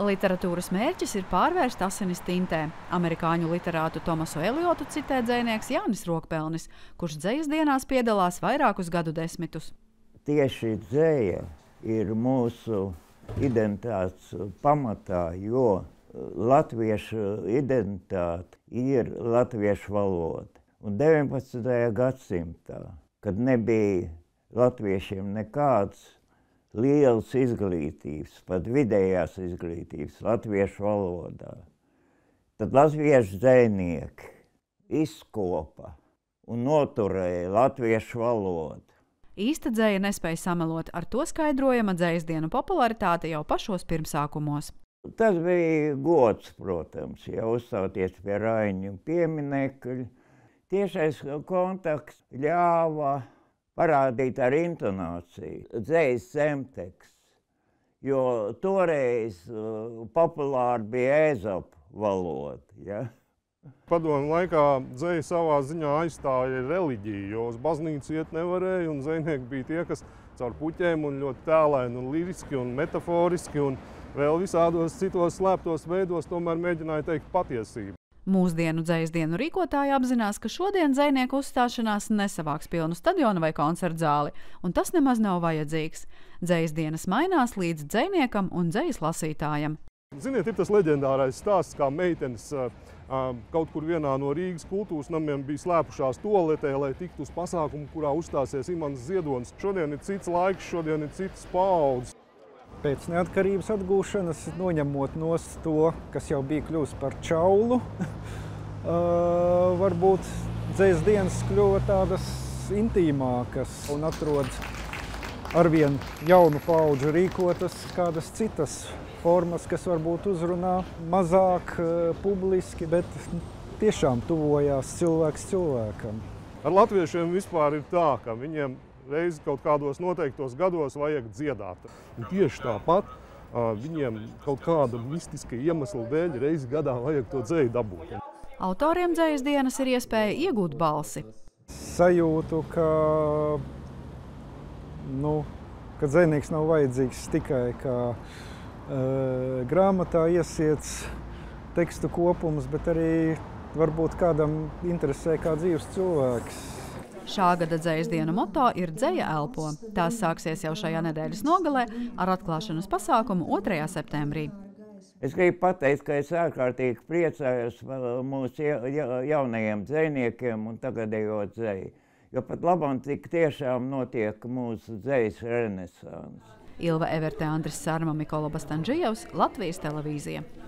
Literatūras mērķis ir pārvērst asinis tintē. Amerikāņu literātu Tomasu Eliotu citē dzejnieks Jānis Rokpelnis, kurš dzejas dienās piedalās vairākus gadu desmitus. Tieši dzeja ir mūsu identitātes pamatā, jo latviešu identitāte ir latviešu valoda. Un 19. gadsimtā, kad nebija latviešiem nekāds lielas izglītības, pat vidējās izglītības latviešu valodā, tad latviešu dzejnieki izkopa un noturēja latviešu valodu. Īsta dzeja nespēja samelot, ar to skaidrojama dzejas dienu popularitāte jau pašos pirmsākumos. Tas bija gods, protams, ja uzstāties pie Raiņu pieminekļa. Tiešais kontakts ļāva parādīt ar intonāciju dzejas zemteksts, jo toreiz populāri bija Ēzopa valoda. Ja? Padomju laikā dzeja savā ziņā aizstāja reliģiju, jo uz baznīcu iet nevarēja, un dzejnieki bija tie, kas caur puķēm un ļoti tēlaini un liriski un metaforiski un vēl visādos citos slēptos veidos tomēr mēģināja teikt patiesību. Mūsdienu dzejas dienu rīkotāji apzinās, ka šodien dzejnieku uzstāšanās nesavāks pilnu stadionu vai koncertu zāli, un tas nemaz nav vajadzīgs. Dzejas dienas mainās līdz dzejniekam un dzejas lasītājam. Ziniet, ir tas leģendārais stāsts, kā meitenes kaut kur vienā no Rīgas kultūras namiem bija slēpušās toaletē, lai tiktu uz pasākumu, kurā uzstāsies Imants Ziedonis. Šodien ir cits laiks, šodien ir citas paaudzes. Pēc neatkarības atgūšanas, noņemot nost to, kas jau bija kļuvis par čaulu, varbūt dzejas dienas kļuva tādas intīmākas un atrod arvien jaunu paudžu rīkotas kādas citas formas, kas varbūt uzrunā mazāk publiski, bet tiešām tuvojās cilvēks cilvēkam. Ar latviešiem vispār ir tā, ka viņiem reizi kaut kādos noteiktos gados vajag dziedāt. Un tieši tāpat viņiem kaut kāda mistiska iemesla dēļ reizi gadā vajag to dzeju dabūt. Autoriem dzejas dienas ir iespēja iegūt balsi. Sajūtu, ka dzejnieks nav vajadzīgs tikai kā grāmatā iesiets tekstu kopums, bet arī varbūt kādam interesē kā dzīves cilvēks. Šā gada dzejas dienu moto ir Dzeja elpo. Tās sāksies jau šajā nedēļas nogalē ar atklāšanas pasākumu 2. septembrī. Es gribu pateikt, ka es ārkārtīgi priecājos mūsu jaunajiem dzejniekiem un tagadējo dzeju, jo pat labam tik tiešām notiek mūsu dzejas renesans. Ilva Everte, Andris Sārma, Mikola Bastanžijevs, Latvijas televīzija.